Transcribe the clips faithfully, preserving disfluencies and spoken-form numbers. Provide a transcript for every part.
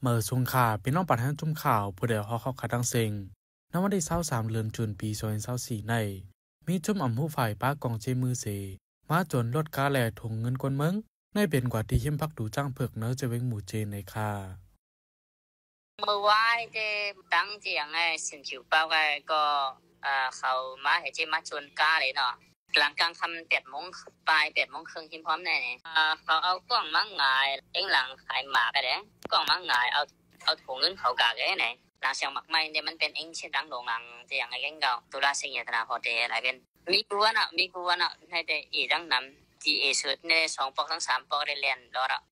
เมื่อสงขาเป็นน้องปัดให้จุ่มข่าวผู้เดียวเขาเขาขัดดังเซ็งนวันที่เศร้าสามเดือนจุนปีสองพันเศร้าสี่ในมีจุ่มอ่ำผู้ฝ่ายป้ากองเจมือเสมาจนลดกาแหล่ถงเงินกวนเมืองในเป็นกว่าที่หิมพักดูจ้างเผือกเนื้อจะเว้งหมู่เจในค่าเมื่อวานเจตั้งเจียงไงสินผิวเป้าไงก็เอ่อเขามาเห็นเจมาชวนกาเลยเนาะหลังกลางคำแปดโมงปลายแปดโมงครึ่งหิมพร้อมแน่เนี่ยเขาเอากล้องมังงายเอ็งหลังขายหมากกันเลยกล้องมังงายเอาเอาถุงเงินเขากากเลยไหนหลังเสียงหมักไม้เนี่ยมันเป็นเอ็งเช่นดังโด่งดังเจียงไงเอ็งเก่าตุลาเสียงยาตนาพอเดอะไรเป็นมีกูวะน่ะมีกูวะน่ะในเดอีดังน้ำจีเอสุดในสองปอกทั้งสามปอกได้เรียนรอละ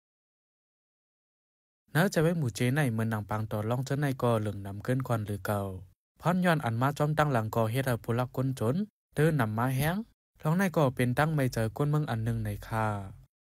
เนื้อจะเว้งหมู่เจในเหมือนหนังปังต่อล่องเจ้าในก็เหลืองนำเกินควันหรือเก่าพอนย้อนอันมาจอมตั้งหลังก่อเฮ็ดให้ผู้ลักคนจนเดินนำมาแห้งท้องในก็เป็นตั้งไม่เจอก้นเมืองอันหนึ่งในค่า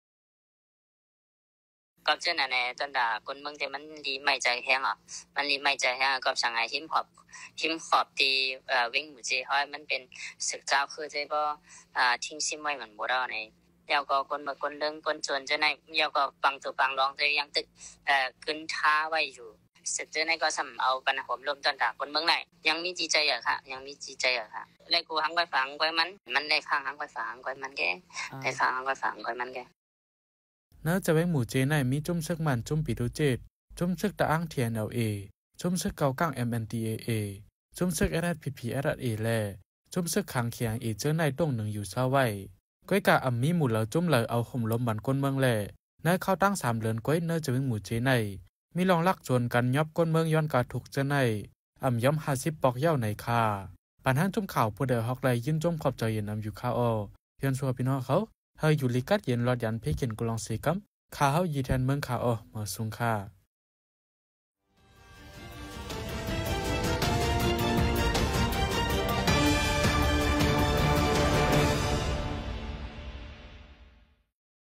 ก็เจ้าน่ะเนี่ยจนด่าคนเมืองแต่มันดีไม่ใจแห้งอ่ะมันดีไม่ใจแห้งก็สั่งไงหิมขอบหิมขอบตีเอ่อวิ่งหมู่เจห้อยมันเป็นศึกเจ้าคือเจ้าก็อ่าทิ้งซิมไว้เหมือนบ่ได้เนี่ยแล้วก็คนมาคนเรื่องคนจนเจ้าในแล้วก็ปังตัวปังรองเจ้ายังตึกเอ่อขึ้นท้าไว้อยู่เสร็จเจ้าในก็สำเอาปัญหาผมรวมจนด่าคนเมืองไหนยังมีจิตใจอ่ะค่ะยังมีจิตใจอ่ะค่ะเลยกูหังไปฟังก้อยมันมันได้ฟังหังไปฟังก้อยมันแกได้ฟังหังไปฟังก้อยมันแกเนื้อจะเว้งหมู่เจในมีจุ่มซึกมันจุ่มปีโดเจตจุ่มซึกตะอ้างเทียนเอลเอจุ่มซึกเกาก้างเอ็มเอ็นทีเอเอจุ่มซึกเอรัดพีพีเอรัดเอแลจุ่มซึกขังเคียงเอเจอในต้งหนึ่งอยู่เศร้าไว้ก้อยกะอ่ำมีหมู่เหล่าจุ่มเลยเอาห่มลมบันก้นเมืองแหล่เนื้อเข้าตั้งสามเดือนก้อยเนื้อจะเว้งหมู่เจในมีลองลักจวนกันยอบก้นเมืองย้อนกาถูกเจอในอ่ำย้อมห้าสิบปอกเย้าในคาปัญหาจุ่มข่าวผู้เดียวฮอกไลยื่นจุ่มขอบใจเย็นนำอยู่ข้าอ้อย้อนชัวพี่น้องเขาเฮยอยู่ลิกัดเย็นรอดยันเพ่เขียนกุลองสีกัมข้าเฮายีแทนเมืองข้าอ้อมาสุงค่า